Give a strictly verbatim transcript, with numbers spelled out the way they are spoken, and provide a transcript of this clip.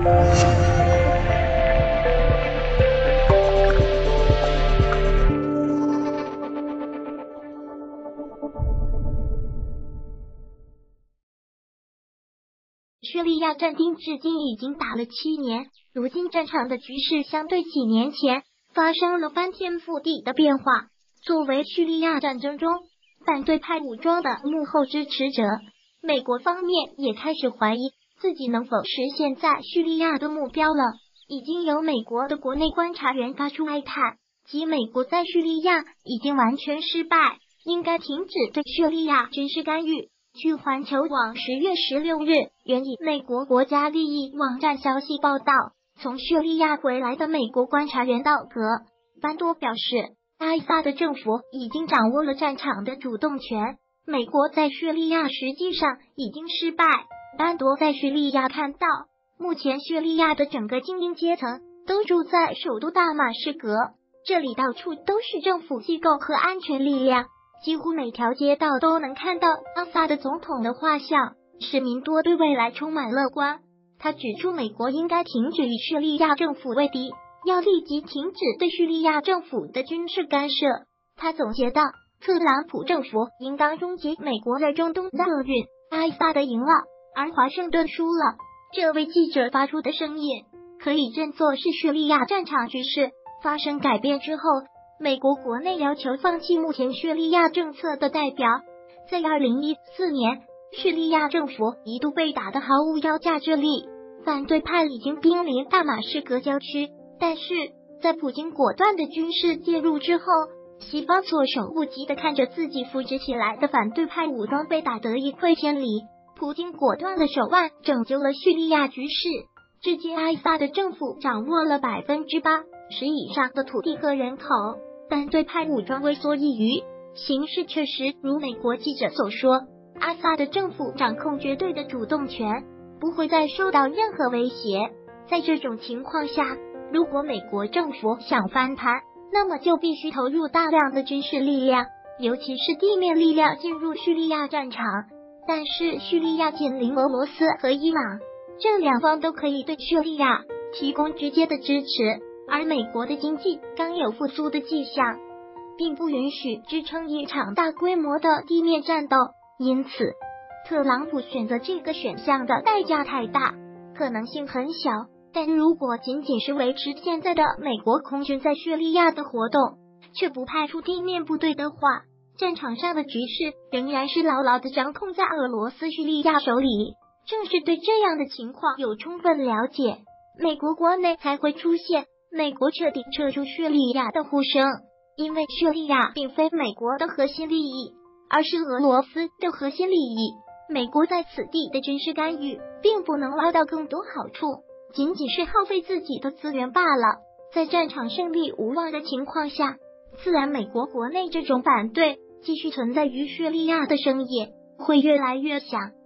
叙利亚战争至今已经打了七年，如今战场的局势相对几年前发生了翻天覆地的变化。作为叙利亚战争中反对派武装的幕后支持者，美国方面也开始怀疑自己能否实现在叙利亚的目标了。已经有美国的国内观察员发出哀叹，即美国在叙利亚已经完全失败，应该停止对叙利亚军事干预。据环球网十月十六日援引美国国家利益网站消息报道，从叙利亚回来的美国观察员道格·班多表示，阿萨德政府已经掌握了战场的主动权，美国在叙利亚实际上已经失败。班多在叙利亚看到，目前叙利亚的整个精英阶层都住在首都大马士革，这里到处都是政府机构和安全力量，几乎每条街道都能看到阿萨德总统的画像，市民多对未来充满乐观。他指出，美国应该停止与叙利亚政府为敌，要立即停止对叙利亚政府的军事干涉。他总结道，特朗普政府应当终结美国在中东的厄运，阿萨德赢了，而华盛顿输了。这位记者发出的声音可以振作是叙利亚战场局势发生改变之后，美国国内要求放弃目前叙利亚政策的代表。在二零一四年，叙利亚政府一度被打得毫无招架之力，反对派已经兵临大马士革郊区，但是在普京果断的军事介入之后，西方措手不及地看着自己扶植起来的反对派武装被打得一溃千里。普京果断的手腕拯救了叙利亚局势，至今阿萨德政府掌握了百分之八十以上的土地和人口，反对派武装为所欲为。形势确实如美国记者所说，阿萨德政府掌控绝对的主动权，不会再受到任何威胁。在这种情况下，如果美国政府想翻盘，那么就必须投入大量的军事力量，尤其是地面力量进入叙利亚战场。但是叙利亚紧邻俄罗斯和伊朗，这两方都可以对叙利亚提供直接的支持，而美国的经济刚有复苏的迹象，并不允许支撑一场大规模的地面战斗，因此特朗普选择这个选项的代价太大，可能性很小。但如果仅仅是维持现在的美国空军在叙利亚的活动，却不派出地面部队的话，战场上的局势仍然是牢牢地掌控在俄罗斯叙利亚手里。正是对这样的情况有充分了解，美国国内才会出现美国彻底撤出叙利亚的呼声。因为叙利亚并非美国的核心利益，而是俄罗斯的核心利益。美国在此地的军事干预并不能捞到更多好处，仅仅是耗费自己的资源罢了。在战场胜利无望的情况下，自然美国国内这种反对继续存在于叙利亚的声音会越来越响。